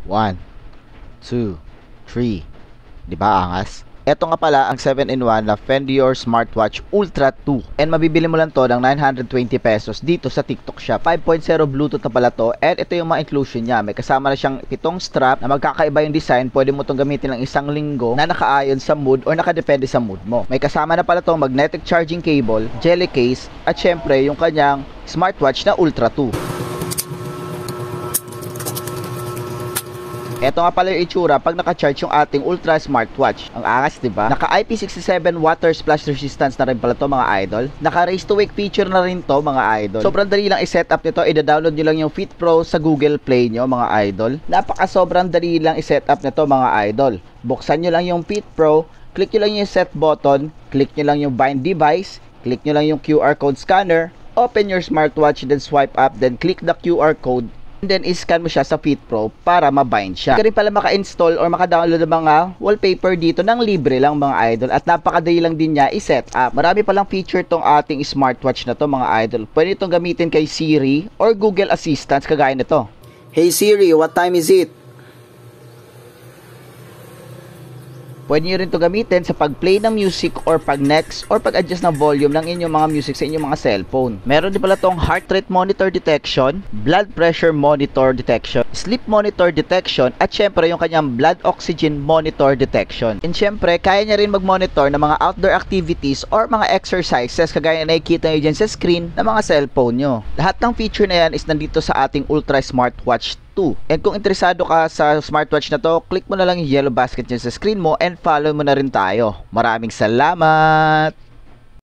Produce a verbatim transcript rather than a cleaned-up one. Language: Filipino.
one, two, three. Di ba angas? Ito nga pala ang seven in one na Fendior Smartwatch Ultra two. And mabibili mo lang to ng nine hundred twenty pesos dito sa TikTok Shop. five point oh Bluetooth na pala to. And ito yung mga inclusion niya. May kasama na siyang pitong strap na magkakaiba yung design. Pwede mo itong gamitin lang isang linggo na nakaayon sa mood or nakadepende sa mood mo. May kasama na pala tong magnetic charging cable, jelly case, at syempre yung kanyang smartwatch na Ultra two. Ito nga pala yung itsura pag naka-charge yung ating Ultra Smartwatch. Ang angas, diba? Naka I P six seven water splash resistance na rin pala to mga idol. Naka raise to wake feature na rin to mga idol. Sobrang dali lang i-set up nito. I-download nyo lang yung Fit Pro sa Google Play nyo mga idol. Napaka sobrang dali lang i-set up nito mga idol. Buksan nyo lang yung Fit Pro, click nyo lang yung set button, click nyo lang yung bind device, click nyo lang yung Q R code scanner, open your smartwatch, then swipe up, then click the Q R code. And then iscan mo siya sa Fit Pro para mabind siya. Kaya rin pala maka-install or maka-download ng mga wallpaper dito ng libre lang mga idol. At napakadali lang din niya i-set up. Marami palang feature tong ating smartwatch na to mga idol. Pwede itong gamitin kay Siri or Google Assistant kagaya nito. Hey Siri, what time is it? Pwede nyo rin ito gamitin sa pag-play ng music or pag-next or pag-adjust ng volume ng inyong mga music sa inyong mga cellphone. Meron din pala itong heart rate monitor detection, blood pressure monitor detection, sleep monitor detection, at syempre yung kanyang blood oxygen monitor detection. And syempre, kaya niya rin mag-monitor ng mga outdoor activities or mga exercises kagaya na nakikita nyo dyan sa screen ng mga cellphone nyo. Lahat ng feature na yan is nandito sa ating Ultra Smartwatch two. And kung interesado ka sa smartwatch na to, click mo na lang yung yellow basket dyan sa screen mo and follow mo na rin tayo. Maraming salamat!